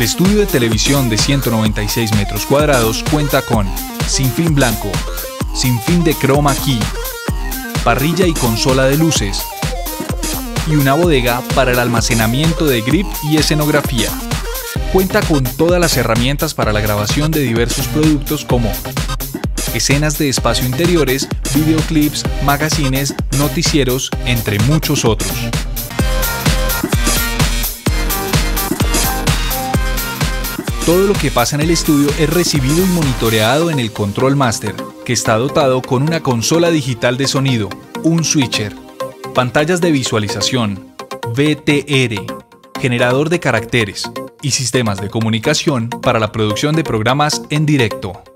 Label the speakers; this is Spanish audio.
Speaker 1: estudio de televisión de 196 metros cuadrados cuenta con sinfín blanco, sinfín de chroma key, parrilla y consola de luces, y una bodega para el almacenamiento de grip y escenografía. Cuenta con todas las herramientas para la grabación de diversos productos como escenas de espacio interiores, videoclips, magazines, noticieros, entre muchos otros. Todo lo que pasa en el estudio es recibido y monitoreado en el Control Master, que está dotado con una consola digital de sonido, un switcher, pantallas de visualización, VTR, generador de caracteres y sistemas de comunicación para la producción de programas en directo.